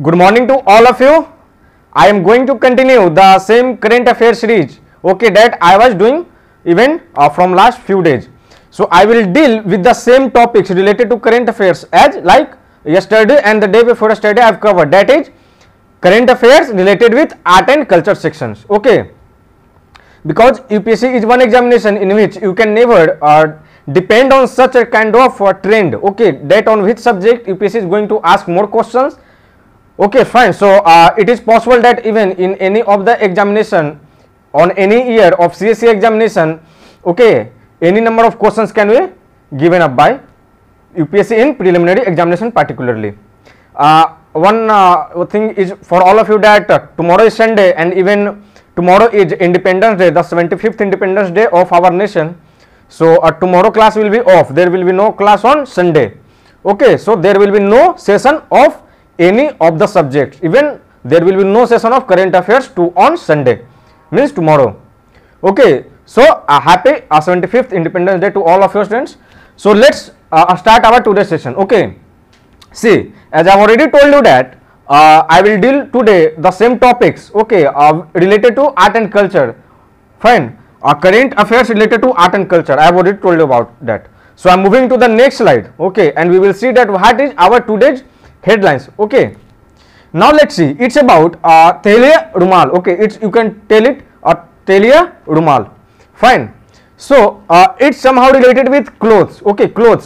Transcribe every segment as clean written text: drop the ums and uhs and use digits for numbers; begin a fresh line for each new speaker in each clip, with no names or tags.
Good morning to all of you. I am going to continue the same current affairs series, okay, that I was doing even from last few days. So I will deal with the same topics related to current affairs as like yesterday and the day before yesterday I have covered, that is current affairs related with art and culture sections, okay. Because UPSC is one examination in which you can never depend on such a kind of trend, okay, that on which subject UPSC is going to ask more questions. Okay, fine. So it is possible that even in any of the examination on any year of CSE examination, okay, any number of questions can be given up by UPSC in preliminary examination particularly. One thing is for all of you that tomorrow is Sunday and even tomorrow is Independence Day, the 75th Independence Day of our nation. So tomorrow class will be off. There will be no class on Sunday. Okay, so there will be no session of any of the subjects, even there will be no session of current affairs on Sunday, means tomorrow. Okay, so happy 75th Independence Day to all of your students. So let's start our today's session. Okay, see, as I have already told you that I will deal today the same topics, okay, related to art and culture. Fine, current affairs related to art and culture, I have already told you about that. So I am moving to the next slide, okay, and we will see that what is our today's headlines. Okay, now let's see, it's about Teliya Rumal. Okay, it's, you can tell it Teliya Rumal. Fine, so it's somehow related with clothes. Okay, clothes.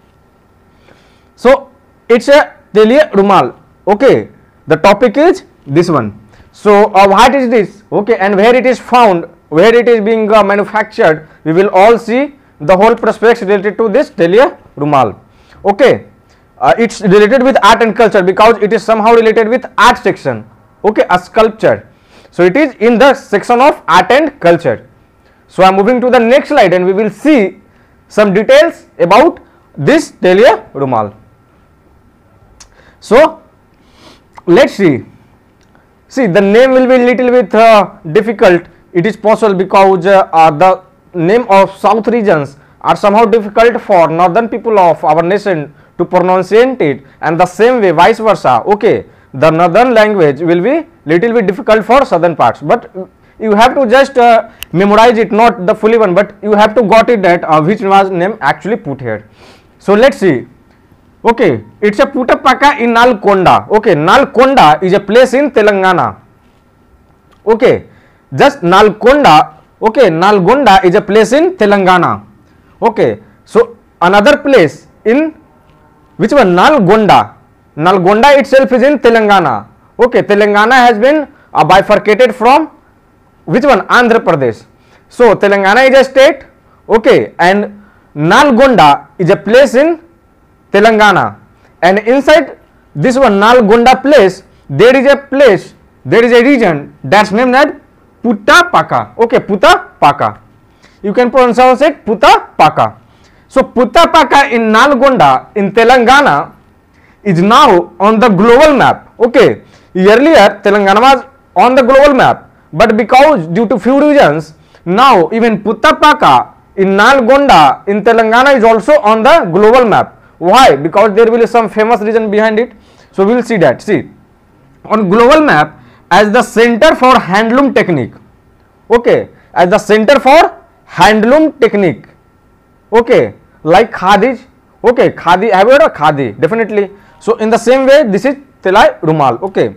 So it's a Teliya Rumal. Okay, the topic is this one. So what is this? Okay, and where it is found, where it is being manufactured, we will all see the whole prospects related to this Teliya Rumal. Okay, it's related with art and culture because it is somehow related with art section, okay, a sculpture. So it is in the section of art and culture. So I am moving to the next slide and we will see some details about this Teliya Rumal. So let's see. See, the name will be little bit difficult. It is possible because the name of south regions are somehow difficult for northern people of our nation to pronunciate it, and the same way vice versa. Okay, the northern language will be little bit difficult for southern parts, but you have to just memorize it, not the fully one, but you have to got it that which was name actually put here. So let's see. Okay, it's a Puttaparka in Nalgonda. Okay, Nalgonda is a place in Telangana. Okay, just Nalgonda. Okay, Nalgonda is a place in Telangana. Okay, so another place in which one? Nalgonda. Nalgonda itself is in Telangana. Okay, Telangana has been bifurcated from which one? Andhra Pradesh. So Telangana is a state. Okay, and Nalgonda is a place in Telangana, and inside this one Nalgonda place there is a place, there is a region that's named as Puttaparka. Okay, Puttaparka. You can pronounce it Puttaparka. So Puttaparka in Nalgonda in Telangana is now on the global map. Okay, earlier Telangana was on the global map, but because due to few reasons now even Puttaparka in Nalgonda in Telangana is also on the global map. Why? Because there will be some famous reason behind it. So we will see that. See, on global map as the center for handloom technique. Okay, as the center for handloom technique. Okay, like khadi. Okay, khadi, have you heard of khadi? Definitely. So in the same way this is Teliya Rumal. Okay,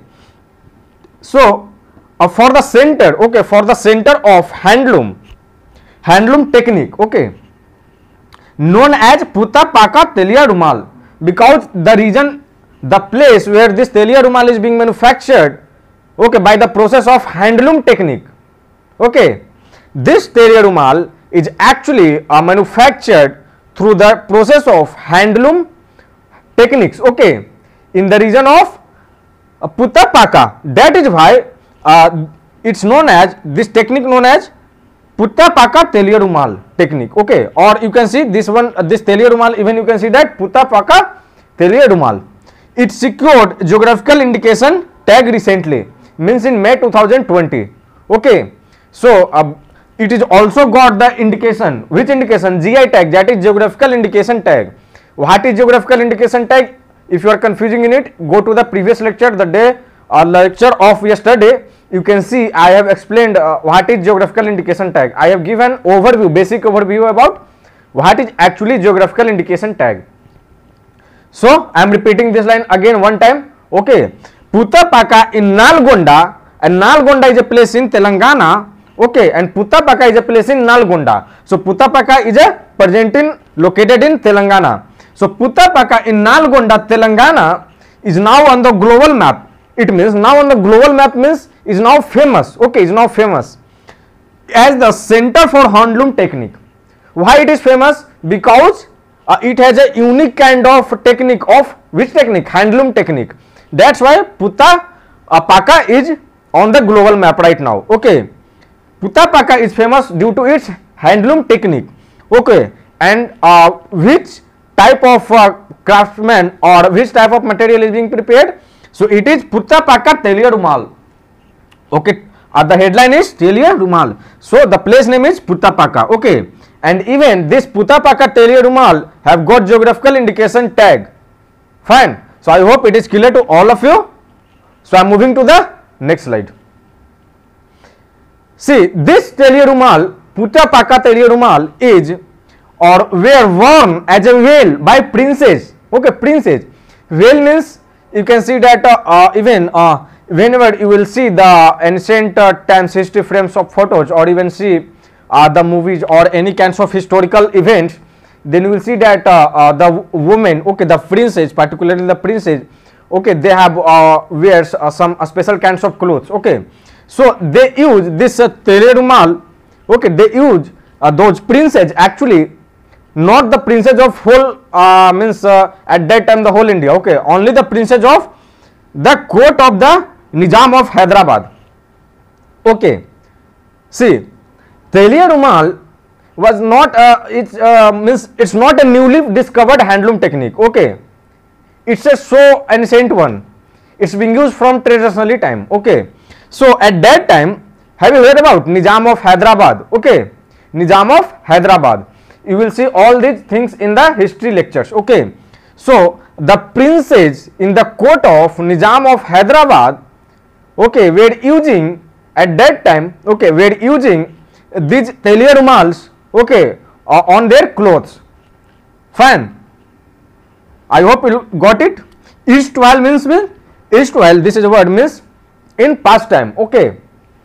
so for the center, okay, for the center of handloom technique, okay, known as Puttaparka Teliya Rumal, because the region, the place where this Teliya Rumal is being manufactured, okay, by the process of handloom technique. Okay, this Teliya Rumal is actually manufactured through the process of handloom techniques, okay, in the region of Puttaparka. That is why it's known as, this technique known as Puttaparka Teliya Rumal technique. Okay, or you can see this one, this Teliya Rumal, even you can see that Puttaparka Teliya Rumal. It secured geographical indication tag recently, means in May 2020. Okay, so it is also got the indication, which indication? GI tag, that is geographical indication tag. What is geographical indication tag? if you are confusing in it, go to the previous lecture, the day lecture of yesterday. You can see I have explained what is geographical indication tag. I have given overview, basic overview about what is actually geographical indication tag. So I am repeating this line again one time. Okay, Putapaka in Nalgonda, and Nalgonda is a place in Telangana. Okay, and Putapaka is a place in Nalgonda. So Putapaka is a located in Telangana. So Putapaka in Nalgonda, Telangana is now on the global map. It means now on the global map means is now famous. Okay, is now famous as the center for handloom technique. Why it is famous? Because it has a unique kind of technique. Of which technique? Handloom technique. That's why Putapaka is on the global map right now. Okay, Putapaka is famous due to its handloom technique. Okay, and which type of craftsman or which type of material is being prepared? So it is Putapaka Telia Rumal. Okay, the headline is Telia Rumal. So the place name is Putapaka. Okay, and even this Putapaka Telia Rumal have got geographical indication tag. Fine. So I hope it is clear to all of you. So I am moving to the next slide. See, this Telia Rumal, Putapaka Telia Rumal is or were worn as a veil by princes. Okay, princes. Veil means you can see that even whenever you will see the ancient times history frames of photos, or even see the movies or any kinds of historical events, then you will see that the women, okay, the princes, particularly the princes, okay, they have wears some special kinds of clothes. Okay, so they use this Telia Rumal. Okay, they use those princes, actually not the princes of whole means at that time the whole India. Okay, only the princes of the court of the Nizam of Hyderabad. Okay, see, Telia Rumal was not it's not a newly discovered handloom technique. Okay, it's a so ancient one. It's being used from traditionally time. Okay, so at that time, have you heard about Nizam of Hyderabad? Okay, Nizam of Hyderabad. You will see all these things in the history lectures. Okay, so the princes in the court of Nizam of Hyderabad, okay, were using at that time, okay, were using these Telia Rumals, okay, on their clothes. Fine. I hope you got it. Erstwhile means erstwhile. This is a word means in past time. Okay,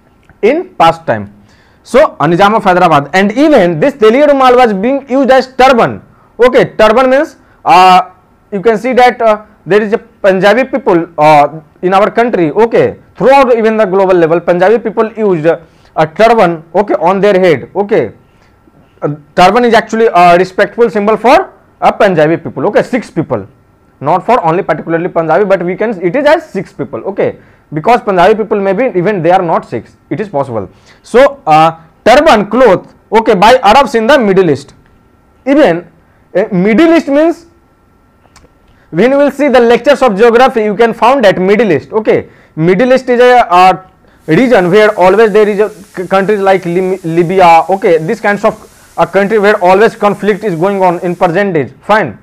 in past time. So Nizam of Hyderabad, and even this Telia Rumal was being used as turban. Okay, turban means you can see that there is a Punjabi people in our country. Okay, throughout even the global level, Punjabi people used a turban. Okay, on their head. Okay, turban is actually a respectful symbol for Punjabi people. Okay, 6 people, not for only particularly Punjabi, but we can it is as 6 people. Okay, because Punjabi people maybe even they are not 6, it is possible. So turban cloth, okay, by Arabs in the Middle East. Even Middle East means when you will see the lectures of geography, you can find that Middle East. Okay, Middle East is a region where always there is a countries like Libya. Okay, this kinds of a country where always conflict is going on in present days. Fine.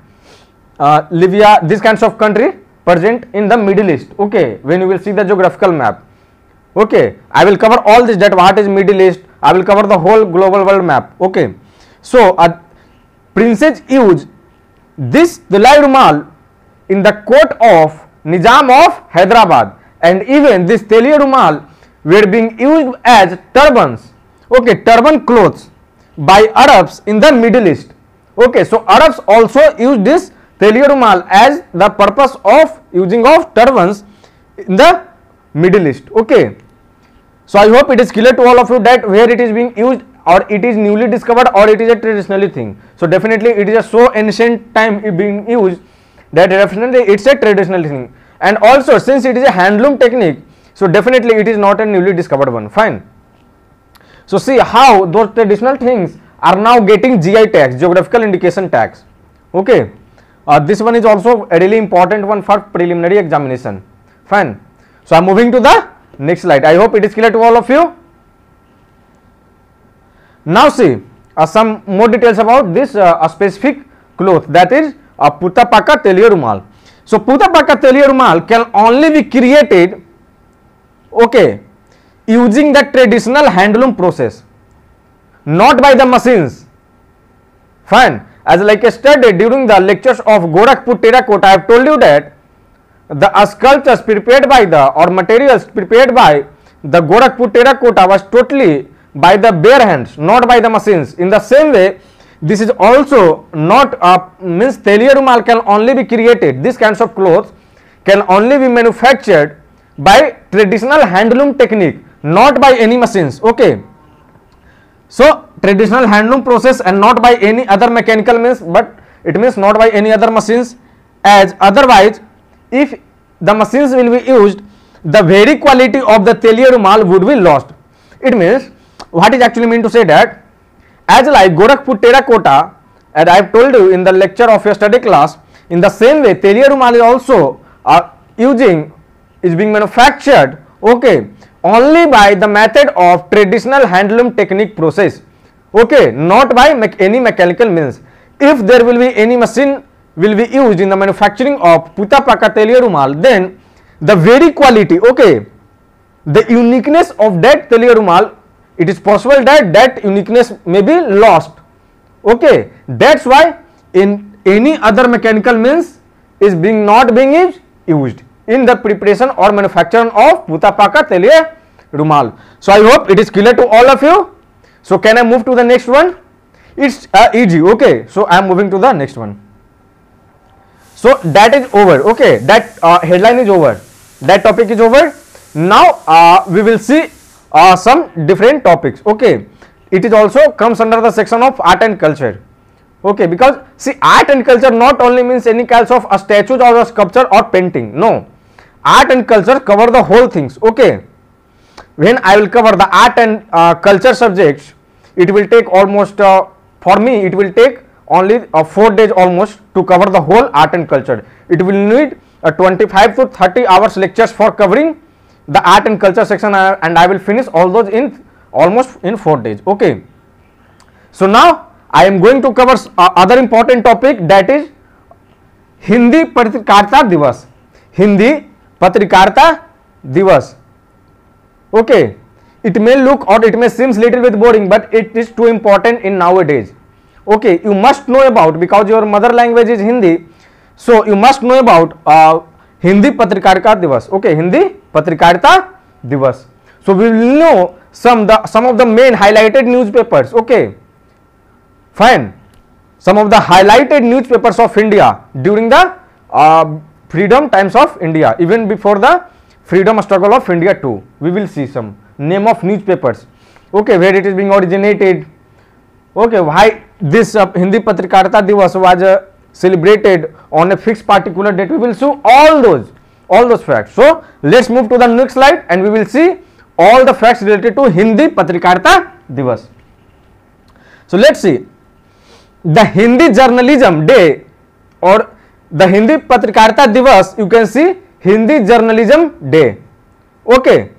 Libya, this kinds of country present in the Middle East. Okay, when you will see the geographical map. Okay, I will cover all this, that what is Middle East. I will cover the whole global world map. Okay, so princes use this Telia Rumal in the court of Nizam of Hyderabad, and even this Telia Rumal were being used as turbans. Okay, turban clothes by Arabs in the Middle East. Okay, so Arabs also use this Telia Rumal as the purpose of using of turbans in the Middle East. Okay, so I hope it is clear to all of you that where it is being used, or it is newly discovered, or it is a traditionally thing. So definitely it is a so ancient time being used that definitely it's a traditional thing. And also since it is a handloom technique, so definitely it is not a newly discovered one. Fine. So see how those traditional things are now getting GI tags, geographical indication tags. Okay, this one is also a really important one for preliminary examination. Fine. So I am moving to the next slide. I hope it is clear to all of you. Now see some more details about this specific cloth, that is Putapaka Telia Rumal. So Putapaka Teliyarumal can only be created, okay, using the traditional handloom process, not by the machines. Fine. As like yesterday during the lectures of Gorakhpur terracotta, I have told you that the sculptures prepared by the or materials prepared by the Gorakhpur terracotta was totally by the bare hands, not by the machines. In the same way, this is also not means Teliyarumal can only be created. These kinds of clothes can only be manufactured by traditional handloom technique, not by any machines. Okay. So traditional handloom process and not by any other mechanical means, but it means not by any other machines, as otherwise if the machines will be used, the very quality of the Teliyarumal would be lost. It means what is actually mean to say that as like Gorakhpur terracotta, as I have told you in the lecture of your study class, in the same way Teliyarumal is also is being manufactured, okay, only by the method of traditional handloom technique process, okay, not by any mechanical means. If there will be any machine will be used in the manufacturing of Putapaka Teliyarumal, then the very quality, okay, the uniqueness of that Teliyarumal, it is possible that that uniqueness may be lost. Okay, that's why in any other mechanical means is not being used in the preparation or manufacture of Putapaka Teliyarumal. So I hope it is clear to all of you. So can I move to the next one? It's easy. Okay, so I am moving to the next one. So that is over. Okay, that headline is over, that topic is over. Now we will see some different topics. Okay, it is also comes under the section of art and culture. Okay, because see, art and culture not only means any kinds of a statue or a sculpture or painting. No, art and culture cover the whole things. Okay, when I will cover the art and culture subjects, it will take almost for me it will take only 4 days almost to cover the whole art and culture. It will need 25 to 30 hours lectures for covering the art and culture section, and I will finish all those in almost in 4 days. Okay, so now I am going to cover other important topic, that is Hindi Patrikarta Divas. Hindi Patrikarta Divas. Okay, it may look or it may seems little bit boring, but it is too important in nowadays. Okay, you must know about, because your mother language is Hindi, so you must know about Hindi Patrikarta Divas. Okay, Hindi Patrikarta Divas. So we will know some of the main highlighted newspapers. Okay, fine. Some of the highlighted newspapers of India during the freedom times of India, even before the freedom struggle of India too. We will see some name of newspapers. Okay, where it is being originated. Okay, why this Hindi Patrikarta Divas was celebrated on a fixed particular date. We will see all those facts. So let's move to the next slide and we will see all the facts related to Hindi Patrikarta Divas. So let's see the Hindi Journalism Day or the Hindi Patrikarta Divas. You can see Hindi Journalism Day. Okay,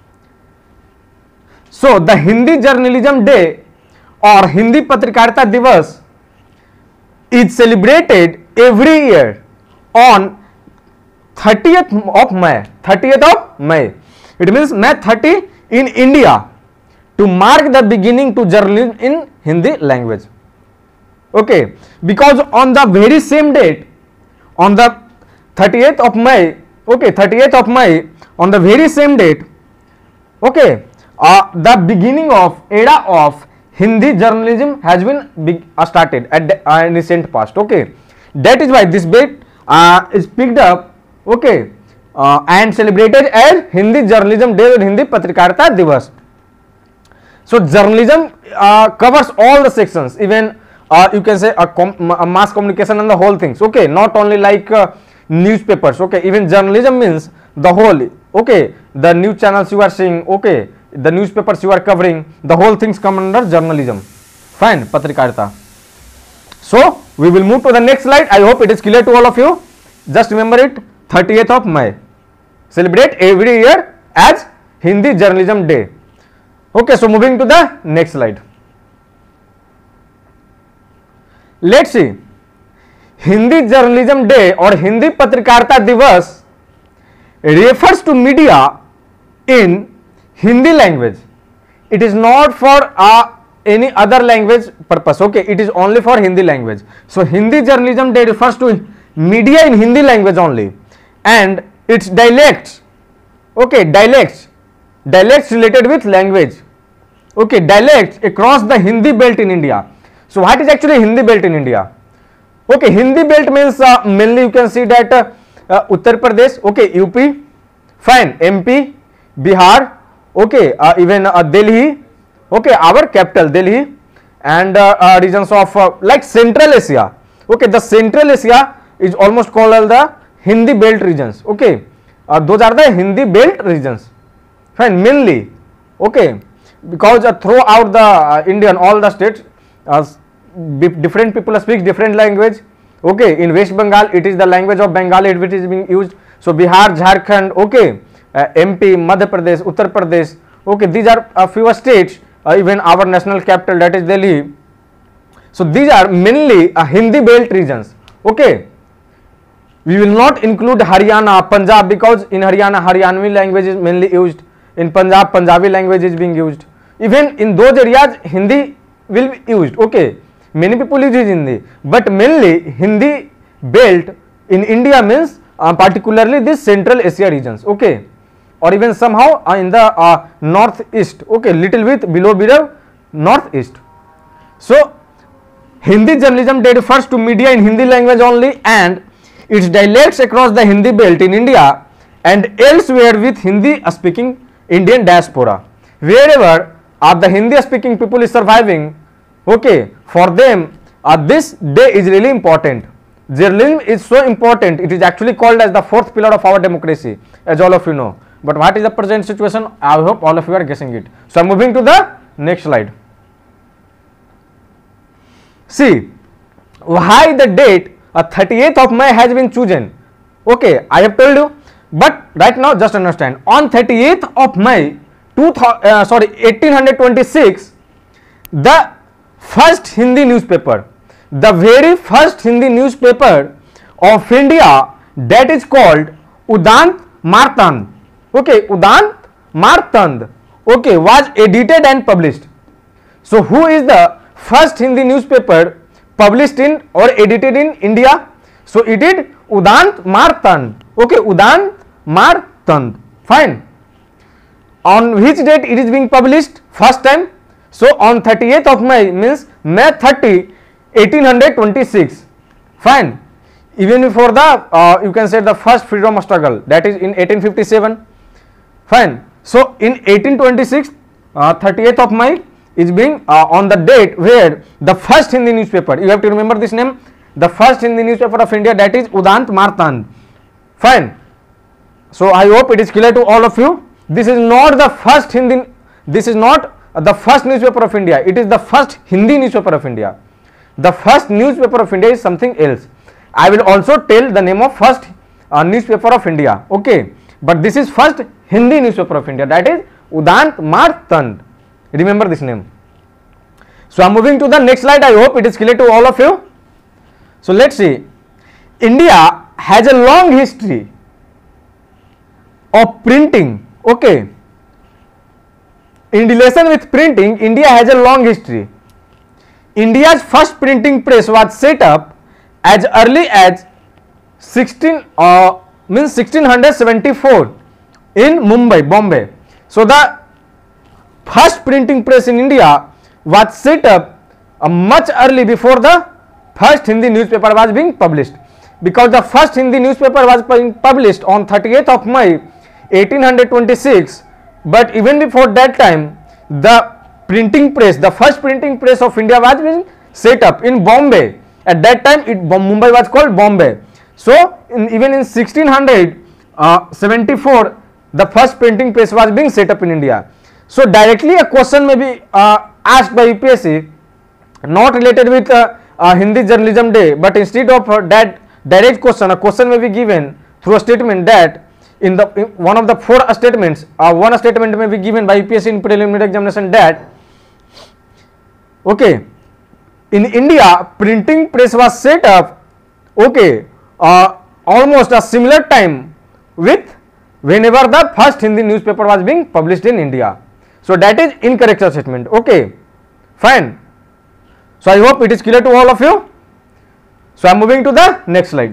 so the Hindi Journalism Day or Hindi Patrikarta Divas is celebrated every year on 30th of May. 30th of May. It means May 30 in India, to mark the beginning to journalism in Hindi language. Okay, because on the very same date, on the 30th of May, okay, 30th of May, on the very same date, okay, the beginning of era of Hindi journalism has been started at the recent past. Okay, that is why this date is picked up, okay, and celebrated as Hindi Journalism Day or Hindi Patrikarta Divas. So journalism covers all the sections, even you can say a mass communication and the whole things. Okay, not only like newspapers. Okay, even journalism means the whole. Okay, the news channels you are seeing. Okay, the newspapers you are covering, the whole things come under journalism. Fine, Patrikarta. So we will move to the next slide. I hope it is clear to all of you. Just remember it, 30th of May. Celebrate every year as Hindi Journalism Day. Okay, so moving to the next slide. Let's see. Hindi journalism day और हिंदी पत्रकारिता दिवस refers to media in Hindi language. It is not for any other language purpose. Okay, it is only for Hindi language. So Hindi journalism day refers to media in Hindi language only, and its dialects. Okay, dialects related with language. Okay, dialects across the Hindi belt in India. So what is actually Hindi belt in India? Okay, Hindi belt means mainly you can see that Uttar Pradesh, okay, UP, fine, MP, Bihar, okay, even Delhi, okay, our capital Delhi, and regions of like Central Asia. Okay, the Central Asia is almost called as the Hindi belt regions. Okay, those are the Hindi belt regions. Fine, mainly, okay, because throughout the Indian all the states, different people speak different language. Okay, in West Bengal it is the language of Bengali which is being used. So Bihar, Jharkhand, okay, MP, Madhya Pradesh, Uttar Pradesh, okay, these are a few states, even our national capital that is Delhi. So these are mainly Hindi belt regions. Okay, we will not include Haryana, Punjab, because in Haryana Haryanvi language is mainly used. In Punjab, Punjabi language is being used. Even in those areas Hindi will be used. Okay, many people use Hindi, but mainly Hindi belt in India means particularly this Central Asia regions. Okay, or even somehow in the northeast. Okay, little bit below northeast. So Hindi journalism day refers to media in Hindi language only, and its dialects across the Hindi belt in India and elsewhere with Hindi speaking Indian diaspora. Wherever the Hindi speaking people is surviving, okay, for them this day is really important. Journalism is so important, it is actually called as the fourth pillar of our democracy, as all of you know. But what is the present situation? I hope all of you are guessing it. So I am moving to the next slide. See why the date 38th of May has been chosen. Okay, I have told you, but right now just understand. On 38th of May 1826, the first Hindi newspaper, the very first Hindi newspaper of India, that is called Udant Martand. Okay, Udant Martand, okay, was edited and published. So who is the first Hindi newspaper published in or edited in India? So it is Udant Martand. Okay, Udant Martand. Fine. On which date it is being published first time? So on 38th of May means May 30, 1826. Fine. Even before the you can say the first freedom struggle, that is in 1857. Fine. So in 1826, 38th of May is being on the date where the first Hindi newspaper, you have to remember this name, the first Hindi newspaper of India, that is Udant Martand. Fine. So I hope it is clear to all of you. This is not the first Hindi, this is not the first newspaper of India, it is the first Hindi newspaper of India. The first newspaper of India is something else. I will also tell the name of first newspaper of India. Okay, but this is first Hindi newspaper of India, that is Udant Martand. Remember this name. So I am moving to the next slide. I hope it is clear to all of you. So let's see. India has a long history of printing. Okay, in relation with printing, India has a long history. India's first printing press was set up as early as 1674 in Mumbai, Bombay. So the first printing press in India was set up much early before the first Hindi newspaper was being published, because the first Hindi newspaper was being published on 38th of May 1826, but even before that time the printing press, the first printing press of India was being set up in Bombay. At that time Mumbai was called Bombay. So even in 1674 the first printing press was being set up in India. So directly a question may be asked by UPSC, not related with Hindi journalism day, but instead of that direct question, a question may be given through a statement that in one of the four statements, one statement may be given by UPSC in preliminary examination that, okay, in India printing press was set up Okay, almost a similar time with whenever the first Hindi newspaper was being published in India. So that is incorrect statement. Okay, fine. So I hope it is clear to all of you. So I am moving to the next slide.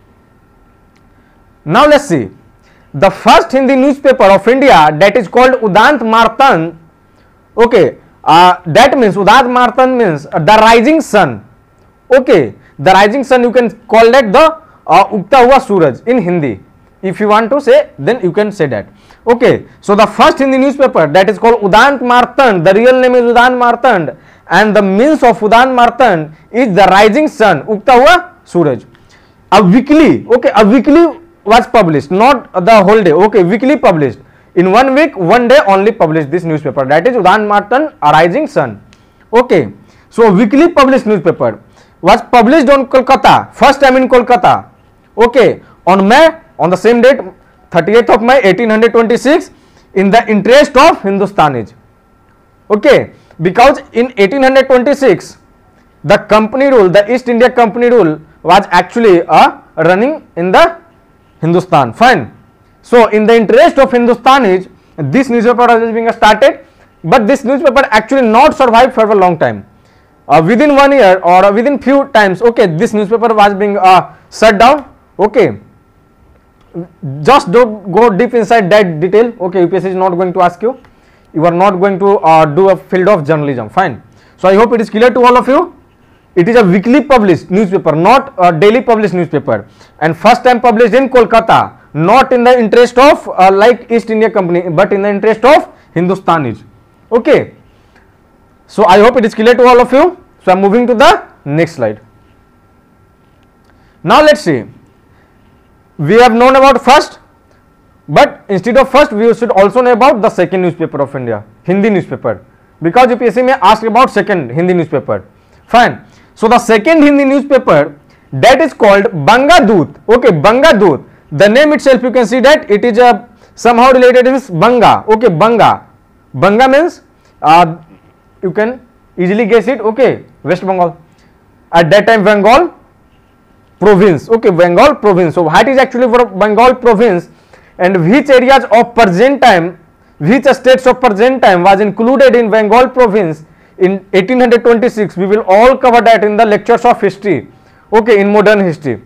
Now let's see the first Hindi newspaper of India, that is called Udant Martan. Okay, that means Udant Martan means the rising sun. Okay, the rising sun, you can call that the Ugta Hua Suraj in Hindi. If you want to say, then you can say that. Okay, so the first Hindi newspaper, that is called Udant Martan. The real name is Udant Martan, and the means of Udant Martan is the rising sun, Ugta Hua Suraj. A weekly, okay, a weekly was published, not the whole day. Okay, weekly published. In 1 week, 1 day only published this newspaper, that is Udant Martan, a rising sun. Okay, so weekly published newspaper was published on Kolkata, first time in Kolkata. Okay, on the same date, 30th of May 1826, in the interest of Hindustanis. Okay, because in 1826 the company rule, the East India Company rule was actually running in the Hindustan. Fine. So in the interest of Hindustanis, this newspaper was being started, but this newspaper actually not survived for a long time. Within 1 year or within few times, okay, this newspaper was being shut down. Okay, just don't go deep inside that detail. Okay, UPSC is not going to ask you. You are not going to do a field of journalism. Fine. So I hope it is clear to all of you. It is a weekly published newspaper, not a daily published newspaper, and first time published in Kolkata, not in the interest of like East India Company, but in the interest of Hindustanis. Okay. So I hope it is clear to all of you. So I am moving to the next slide. Now let's see. We have known about first, but instead of first, we should also know about the second newspaper of India, Hindi newspaper, because UPSC may ask about second Hindi newspaper. Fine. So the second Hindi newspaper, that is called Bangadut. Okay, Bangadut. The name itself, you can see that it is somehow related with Banga. Okay, Banga. Banga means you can easily guess it. Okay, West Bengal. At that time, Bengal province. Okay, Bengal province. So what is actually for Bengal province, and which areas of present time, which states of present time was included in Bengal province in 1826, we will all cover that in the lectures of history. Okay, in modern history.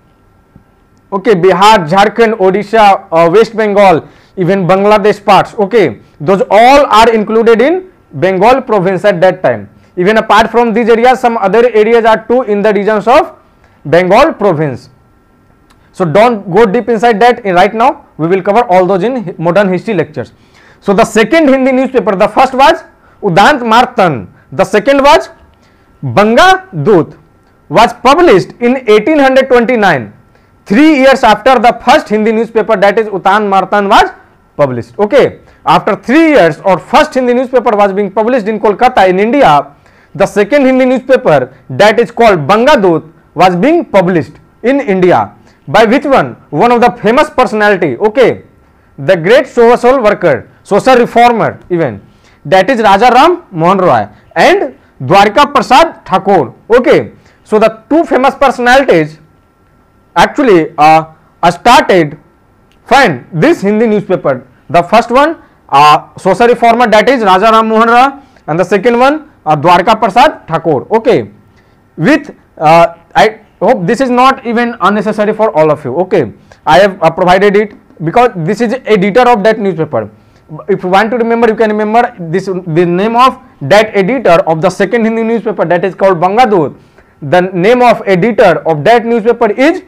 Okay, Bihar, Jharkhand, Odisha, West Bengal, even Bangladesh parts. Okay, those all are included in Bengal province at that time. Even apart from these areas, some other areas are too in the regions of Bengal province. So don't go deep inside that right now. We will cover all those in modern history lectures. So the second Hindi newspaper, the first was Udant Martan, the second was Bangadut, was published in 1829, 3 years after the first Hindi newspaper, that is Udant Martan, was published. Okay, after 3 years or first Hindi newspaper was being published in Kolkata in India, the second Hindi newspaper, that is called Bangadut, was being published in India. By which one? One of the famous personality. Okay, the great social worker, social reformer even, that is Raja Ram Mohan Roy and Dwarka Prasad Thakur. Okay, so the two famous personalities actually started, fine, this Hindi newspaper. The first one social reformer, that is Raja Ram Mohan Roy, and the second one Dwarka Prasad Thakur. Okay, with I hope this is not even unnecessary for all of you. Okay, I have provided it because this is editor of that newspaper. If you want to remember, you can remember this, the name of that editor of the second Hindi newspaper, that is called Bangadut. The name of editor of that newspaper is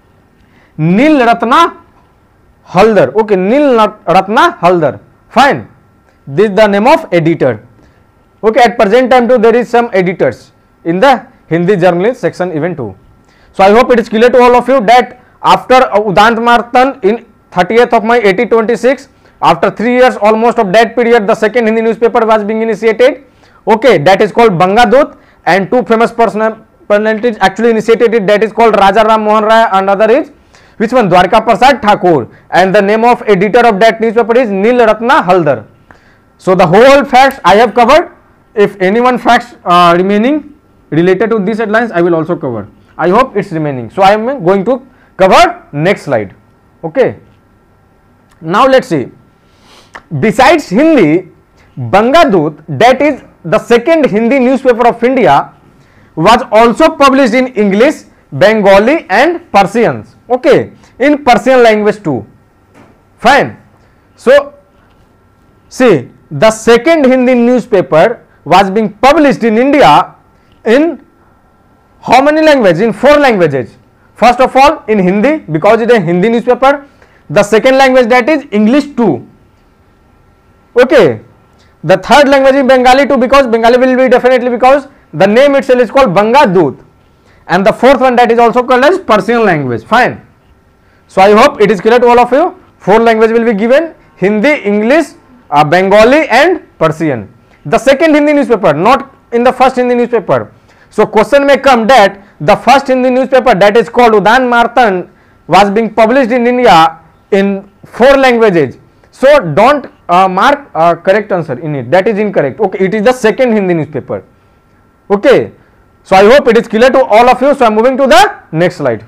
Nil Ratna Haldar. Okay, Nil Ratna Haldar. Fine, this is the name of editor. Okay, at present time too there is some editors in the Hindi journalist section even too. So I hope it is clear to all of you that after Udant Martan in 30th of May 1826, after 3 years almost of that period, the second Hindi newspaper was being initiated. Okay, that is called Bangadut, and two famous personalities actually initiated it, that is called Raja Ram Mohan Roy and other is which one? Dwarka Prasad Thakur, and the name of editor of that newspaper is Nil Ratna Haldar. So the whole facts I have covered. If anyone facts remaining related to these headlines, I will also cover. I hope it's remaining. So I am going to cover next slide. Okay. Now let's see. Besides Hindi, Bangadut, that is the second Hindi newspaper of India, was also published in English, Bengali and Persian. Okay, in Persian language too. Fine. So see, the second Hindi newspaper was being published in India in how many languages? In 4 languages. First of all, in Hindi, because it is a Hindi newspaper. The second language, that is English too. Okay. The third language is Bengali too, because Bengali will be definitely, because the name itself is called Bangadut. And the fourth one, that is also called as Persian language. Fine. So I hope it is clear to all of you. 4 languages will be given: Hindi, English, Bengali and Persian. The second Hindi newspaper, not in the first Hindi newspaper. So question may come that the first Hindi newspaper, that is called Udan Martan, was being published in India in 4 languages. So don't mark correct answer in it. That is incorrect. Okay, it is the second Hindi newspaper. Okay. So I hope it is clear to all of you. So I am moving to the next slide.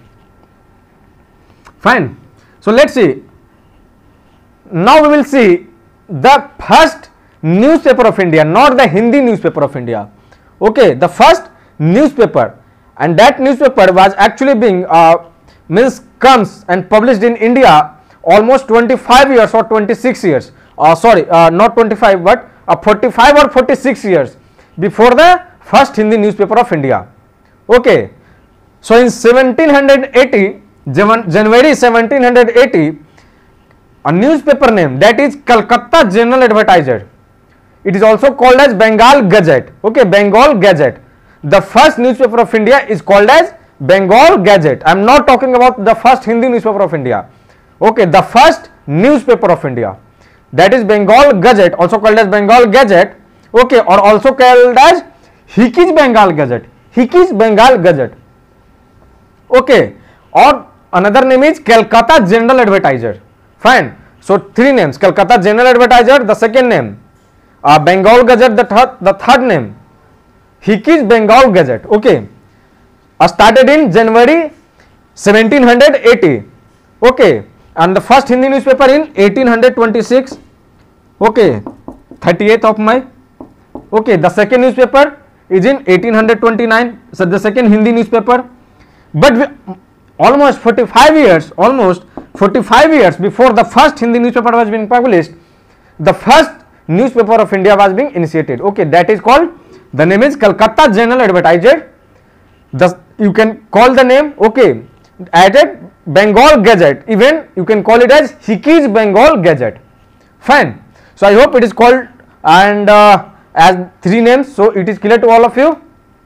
Fine. So let's see. Now we will see the first newspaper of India, not the Hindi newspaper of India. Okay, the first newspaper, and that newspaper was actually being comes and published in India almost 25 years or 26 years. Sorry, not 25 but 45 or 46 years before the first Hindi newspaper of India. Okay, so in 1780, January 1780, a newspaper name, that is Calcutta General Advertiser. It is also called as Bengal Gazette. Okay, Bengal Gazette. The first newspaper of India is called as Bengal Gazette. I am not talking about the first Hindi newspaper of India. Okay, the first newspaper of India, that is Bengal Gazette, also called as Bengal Gazette. Okay, or also called as Hikij Bengal Gazette. Hikij Bengal Gazette. Okay, or another name is Calcutta General Advertiser. Fine. So 3 names: Calcutta General Advertiser, the second name, Bengal Gazette, the third name, Hikij Bengal Gazette. Okay, started in January 1780. Okay, and the first Hindi newspaper in 1826. Okay, 38th of May. Okay, the second newspaper is in 1829. So the second Hindi newspaper. But almost 45 years before the first Hindi newspaper was being published, the first newspaper of India was being initiated. Okay, that is called, the name is Calcutta General Advertiser. You can call the name, okay, added Bengal Gazette, even you can call it as Hikij Bengal Gazette. Fine. So I hope it is called and as 3 names, so it is clear to all of you.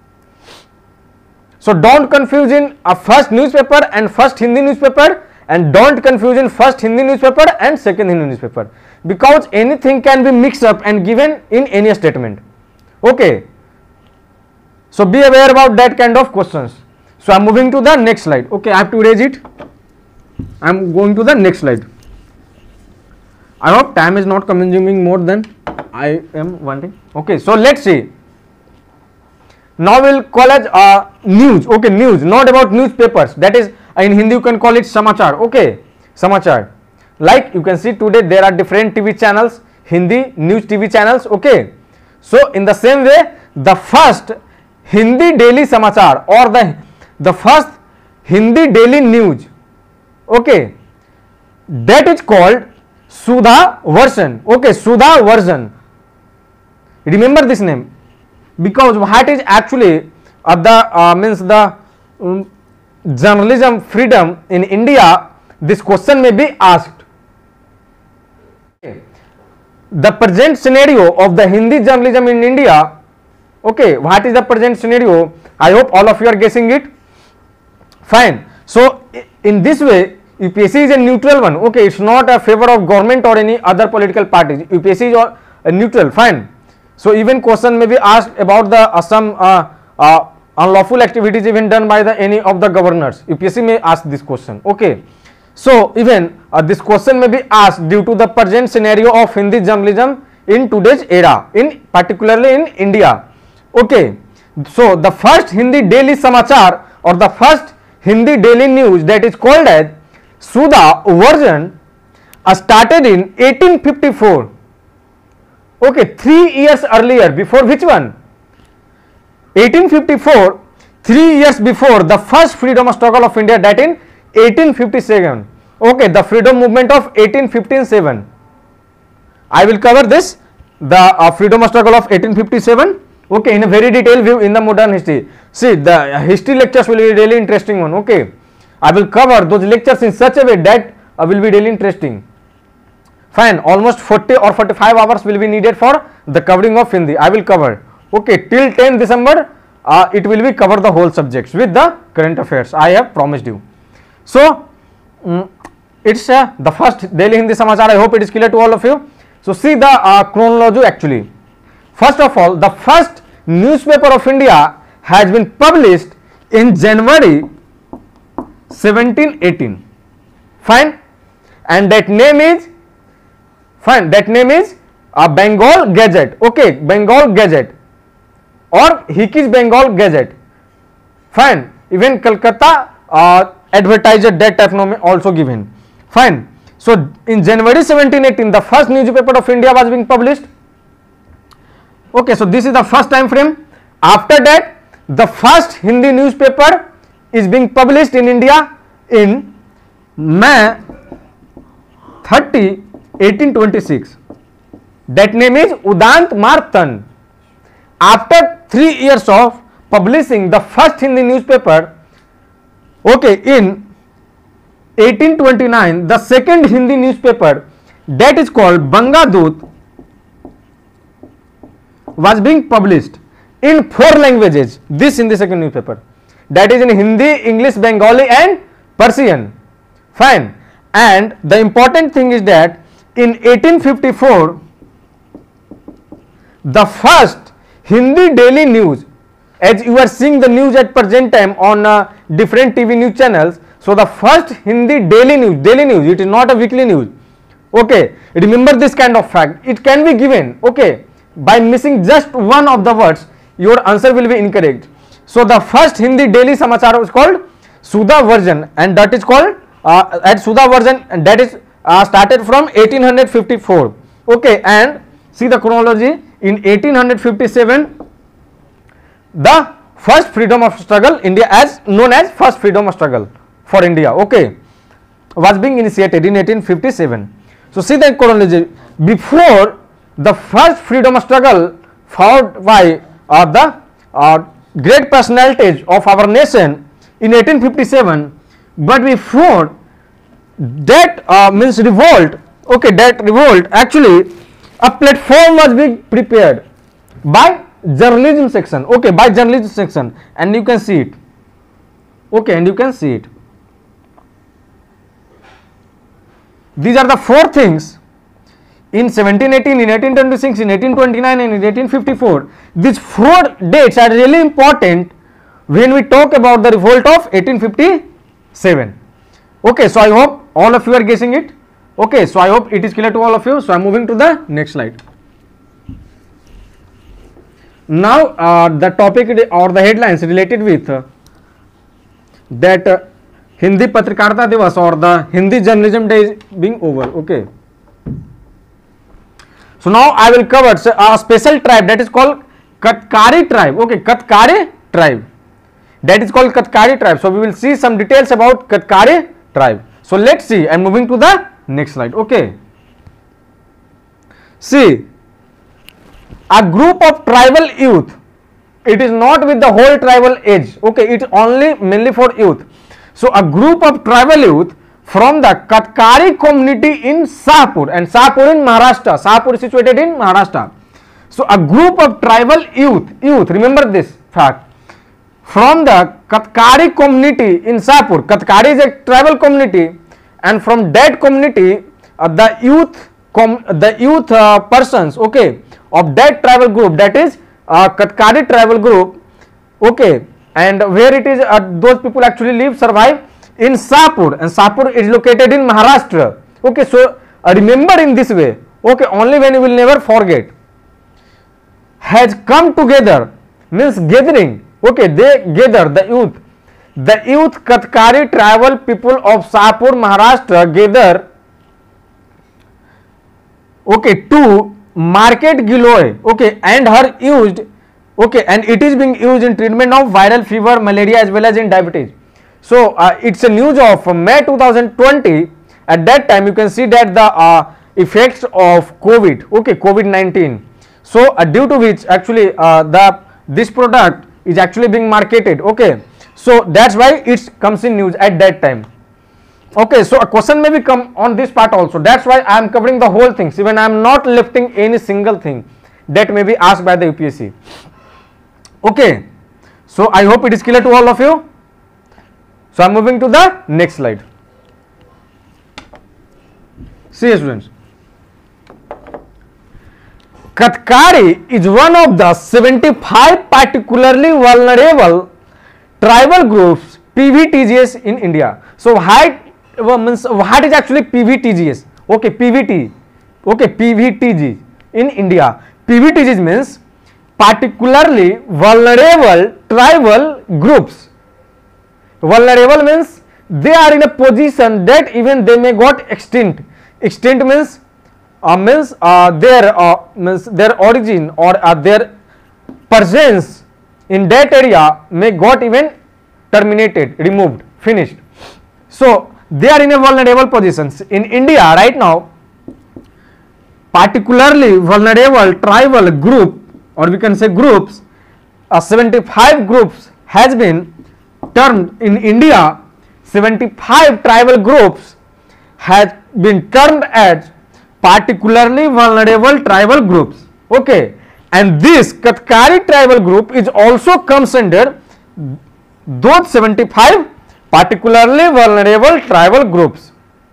So don't confuse in a first newspaper and first Hindi newspaper, and don't confuse in first Hindi newspaper and second Hindi newspaper, because anything can be mixed up and given in any statement. Okay, so be aware about that kind of questions. So I am moving to the next slide. Okay, I have to erase it. I am going to the next slide. I hope time is not consuming more than I am wanting. Okay, so let's see. Now we will call as news. Okay, news, not about newspapers. That is, in Hindi you can call it samachar. Okay, samachar. Like you can see today there are different TV channels, Hindi news TV channels. Okay, so in the same way, the first Hindi daily samachar or the first Hindi daily news, okay, that is called Sudha version. Okay, Sudha version. Remember this name, because what is actually the journalism freedom in India. This question may be asked. Okay. The present scenario of the Hindi journalism in India. Okay, what is the present scenario? I hope all of you are guessing it. Fine. So in this way, UPSC is a neutral one. Okay, it's not a favor of government or any other political parties. UPSC is a neutral. Fine. So even question may be asked about the some unlawful activities even done by any of the governors. UPSC may ask this question. Okay. So even this question may be asked due to the present scenario of Hindi journalism in today's era, particularly in India. Okay. So the first Hindi daily samachar or the first Hindi daily news that is called as Sudha version started in 1854. Okay, 3 years earlier. Before which one? 1854. 3 years before the first freedom struggle of India, that in 1857. Okay, the freedom movement of 1857. I will cover this, the freedom struggle of 1857. Okay, in a very detailed view in the modern history. See, the history lectures will be really interesting one. Okay, I will cover those lectures in such a way that will be really interesting. Fine, almost 40 or 45 hours will be needed for the covering of Hindi. I will cover. Okay, till 10 December, it will be cover the whole subjects with the current affairs. I have promised you. So, it's the first Daily Hindi Samachar. I hope it is clear to all of you. So, see the chronology actually. First of all, the first newspaper of India has been published in January 1718. Fine, and that name is Bengal Gazette. Okay, Bengal Gazette or Hickey's Bengal Gazette. Fine, even Calcutta Advertiser, that type name also given. Fine. So in January 1718, the first newspaper of India was being published. Okay, so this is the first time frame. After that, the first Hindi newspaper is being published in India in May 30, 1826. That name is Udant Martan. After 3 years of publishing the first Hindi newspaper, okay, in 1829, the second Hindi newspaper, that is called Bangadut, was being published in 4 languages. This in the second newspaper, that is in Hindi, English, Bengali and Persian. Fine. And the important thing is that in 1854, the first Hindi daily news, as you are seeing the news at present time on different TV news channels. So the first Hindi daily news, it is not a weekly news. Okay, remember this kind of fact. It can be given. Okay, by missing just one of the words, your answer will be incorrect. So the first Hindi daily samachar is called Sudha version, and that is called at Sudha version, and that is started from 1854. Okay, and see the chronology. In 1857, the first freedom of struggle, India as known as first freedom of struggle for India, okay, was being initiated in 1857. So see the chronology. Before the first freedom of struggle fought by the great personalities of our nation in 1857, but before that means revolt, okay, that revolt actually a platform was being prepared by journalism section, okay, by journalism section, and you can see it, okay, and you can see it. These are the 4 things in 1718, in 1826, in 1829 and in 1854. These 4 dates are really important when we talk about the revolt of 1857. Okay, so I hope all of you are guessing it. Okay, so I hope it is clear to all of you. So I am moving to the next slide. Now the topic or the headlines related with that Hindi Patrikarta Divas or the Hindi Journalism Day is being over. Okay. So now I will cover a special tribe that is called Katkari tribe. Okay, Katkari tribe. That is called Katkari tribe. So we will see some details about Katkari tribe. So let's see. I am moving to the next slide. Okay. See, a group of tribal youth. It is not with the whole tribal age. Okay, it is only mainly for youth. So a group of tribal youth from the Katkari community in Shahpur, and Shahpur in Maharashtra. Shahpur is situated in Maharashtra. So a group of tribal youth, remember this fact, from the Katkari community in Shahpur. Katkari is a tribal community, and from that community the youth persons, okay, of that tribal group, that is Katkari tribal group, okay, and where it is those people actually live, survive in Shahpur, and Shahpur is located in Maharashtra. Okay, so remember in this way, okay, only when you will never forget, has come together means gathering. Okay, they gather, the youth The youth Katkari tribal people of Shahpur, Maharashtra gather, okay, to market giloy, okay, and her used, okay, and it is being used in treatment of viral fever, malaria as well as in diabetes. So it's a news of May 2020. At that time you can see that the effects of COVID, okay, COVID-19. So due to which actually this product is actually being marketed, okay. So that's why it comes in news at that time. Okay, so a question may be come on this part also. That's why I am covering the whole things. Even I am not lifting any single thing that may be asked by the UPSC. Okay, so I hope it is clear to all of you. So I am moving to the next slide. See students, Katkari is one of the 75 particularly vulnerable tribal groups PVTGs in India. So means what is actually PVTGs? Okay, PVT, okay, PVTG in India. PVTGs means particularly vulnerable tribal groups. Vulnerable means they are in a position that even they may got extinct. Extinct means their origin or their presence in that area may got even terminated, removed, finished. So they are in a vulnerable positions in India right now. Particularly vulnerable tribal group, or we can say groups, 75 groups has been termed in India. 75 tribal groups has been termed as particularly vulnerable tribal groups, okay, and this Katkari tribal group is also comes under those 75 particularly vulnerable tribal groups.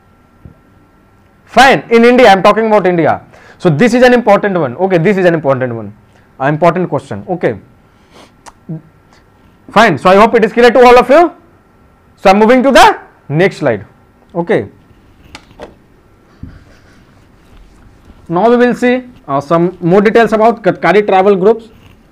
Fine, in India, I am talking about India. So this is an important one, okay, this is an important one, an important question, okay. Fine, so I hope it is clear to all of you. So I am moving to the next slide, okay. Now we will see some more details about Katkari tribal groups.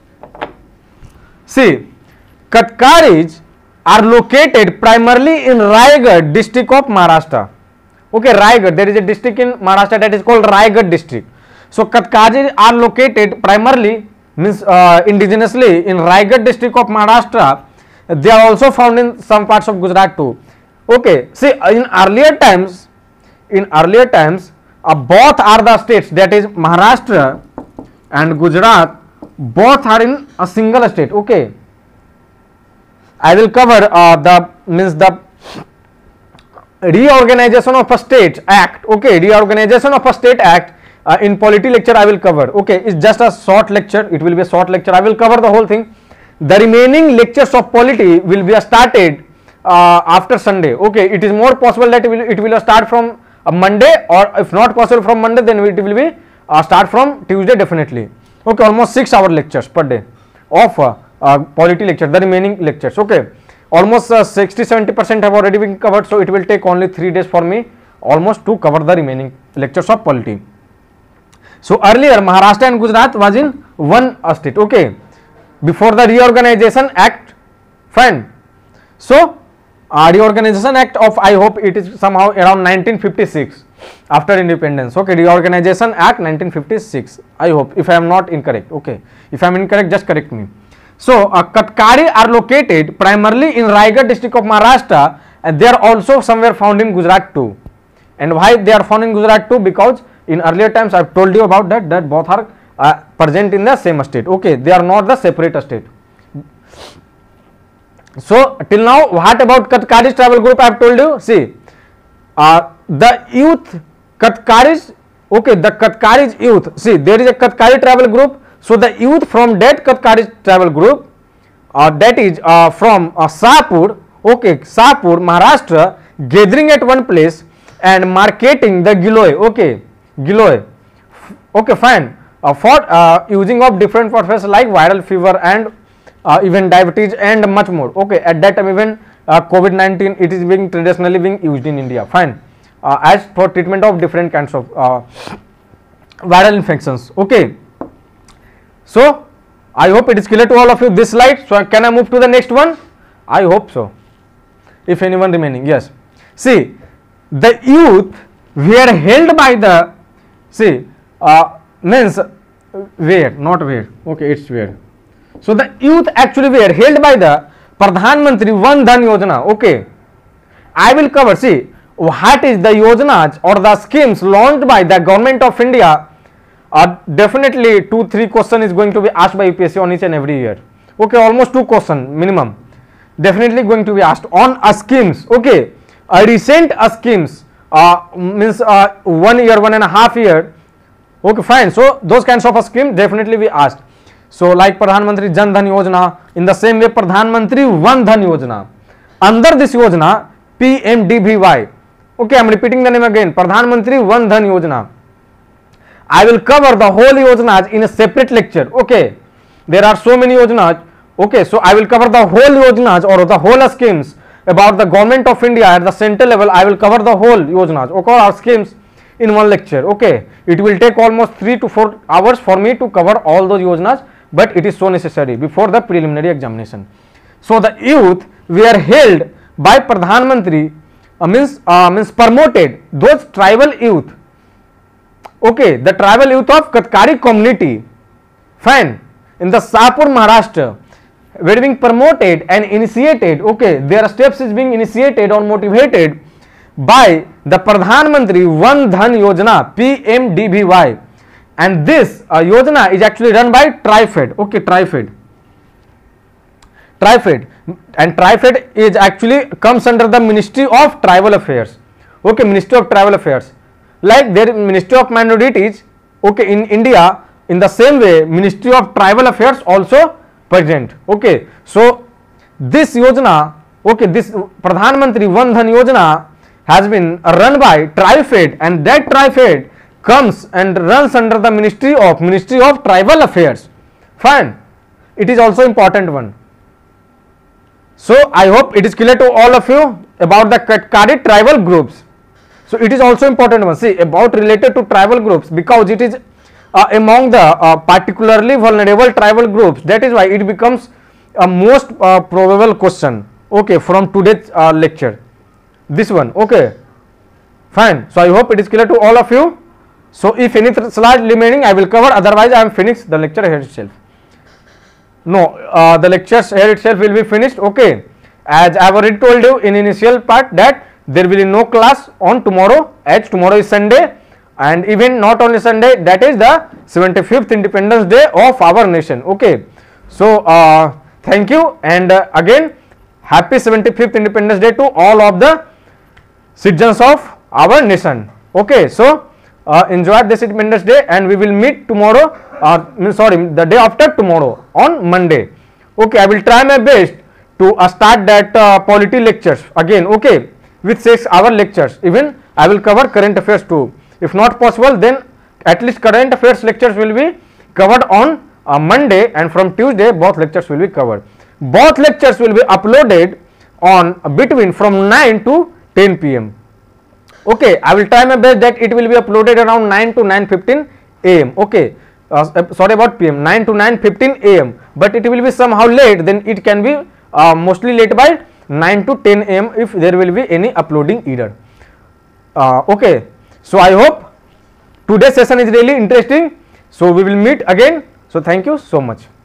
See, Katkaris are located primarily in Raigad district of Maharashtra. Okay, Raigad, there is a district in Maharashtra that is called Raigad district. So Katkaris are located primarily, means indigenously in Raigad district of Maharashtra. They are also found in some parts of Gujarat too. Okay, see, in earlier times both are the states, that is Maharashtra and Gujarat, both are in a single state, okay. I will cover the reorganization of a state act, okay, reorganization of a state act in polity lecture I will cover, okay. It's just a short lecture, it will be a short lecture, I will cover the whole thing. The remaining lectures of polity will be started after Sunday, okay. It is more possible that it will start from Monday, or if not possible from Monday, then it will be start from Tuesday definitely, okay. Almost 6 hour lectures per day of polity lecture, the remaining lectures, okay. Almost 60-70% have already been covered, so it will take only 3 days for me almost to cover the remaining lectures of polity. So earlier Maharashtra and Gujarat was in one state, okay, before the reorganization act, fine. So reorganization act of, I hope it is somehow around 1956 after independence, okay, reorganization act 1956, I hope, if I am not incorrect, okay, if I am incorrect just correct me. So Katkari are located primarily in Raigad district of Maharashtra, and they are also somewhere found in Gujarat too. And why they are found in Gujarat too? Because in earlier times I have told you about that both are present in the same state, okay, they are not the separate state. So till now what about Katkari's tribal group I have told you? See, the youth Katkaris, okay, the Katkaris youth, see, there is a Katkari tribal group. So the youth from that Katkari tribal group, that is from Shahpur, okay, Shahpur, Maharashtra, gathering at one place and marketing the giloy, okay, giloy, okay, fine, for using of different purposes like viral fever and even diabetes and much more, okay. At that time even COVID-19 it is being traditionally being used in India, fine, as for treatment of different kinds of viral infections, okay. So I hope it is clear to all of you this slide. So can I move to the next one? I hope so. if anyone remaining. Yes, see, the youth were held by the, see, means where, not where, okay, it's where. So the youth actually were held by the Pradhan Mantri Wan Dhan Yojana. Okay, I will cover, see, what is the yojanas or the schemes launched by the government of India. Definitely 2-3 question is going to be asked by UPSC on each and every year. Okay, almost 2 question minimum definitely going to be asked on schemes. Okay, recent schemes, means 1 year, 1.5 year. Okay, fine. So those kinds of schemes definitely be asked. So like Pradhan Mantri Jan Dhan Yojana, in the same way Pradhan Mantri Wan Dhan Yojana. Under this Yojana, PMDVY. Okay, I am repeating the name again, Pradhan Mantri Wan Dhan Yojana. I will cover the whole yojanas in a separate lecture. Okay, there are so many yojanas. Okay, so I will cover the whole yojanas or the whole schemes about the government of India at the central level. I will cover the whole yojanas, okay, or schemes in one lecture. Okay, it will take almost 3 to 4 hours for me to cover all those yojanas, but it is so necessary before the preliminary examination. So the youth were held by Pradhan Mantri, means promoted those tribal youth. Okay, the tribal youth of Katkari community, fine, in the Shahpur, Maharashtra, were being promoted and initiated. Okay, their steps is being initiated or motivated by the Pradhan Mantri Wan Dhan Yojana, PMDVY, and this Yojana is actually run by TriFed. Okay, TriFed, and TriFed is actually comes under the Ministry of Tribal Affairs. Okay, Ministry of Tribal Affairs, like there is Ministry of Minorities. Okay, in India, in the same way Ministry of Tribal Affairs also present. Okay, so this Yojana, okay, this Pradhan Mantri Wan Dhan Yojana has been run by TriFed, and that TriFed comes and runs under the Ministry of Tribal Affairs. Fine, it is also important one. So I hope it is clear to all of you about the Katkari tribal groups. So it is also important one. See, about related to tribal groups, because it is among the particularly vulnerable tribal groups. That is why it becomes a most probable question. Okay, from today's lecture, this one. Okay, fine. So I hope it is clear to all of you. So if any slide remaining, I will cover. Otherwise, I am finished the lecture here itself. No, the lectures here itself will be finished. Okay, as I have already told you in initial part that there will be no class on tomorrow, as tomorrow is Sunday, and even not only Sunday, that is the 75th Independence Day of our nation. Okay, so thank you, and again happy 75th Independence Day to all of the citizens of our nation. Okay, so enjoy this Independence Day, and we will meet tomorrow, the day after tomorrow on Monday. Okay, I will try my best to start that polity lectures again. Okay, with 6-hour lectures. Even I will cover current affairs too. If not possible, then at least current affairs lectures will be covered on Monday, and from Tuesday both lectures will be covered. Both lectures will be uploaded on between from 9 to 10 p.m. Okay, I will try my best that it will be uploaded around 9 to 9:15 a.m. Okay, sorry about p.m. 9 to 9:15 a.m. but it will be somehow late, then it can be mostly late by 9 to 10 a.m. if there will be any uploading error. Okay, so I hope today's session is really interesting. So we will meet again. So thank you so much.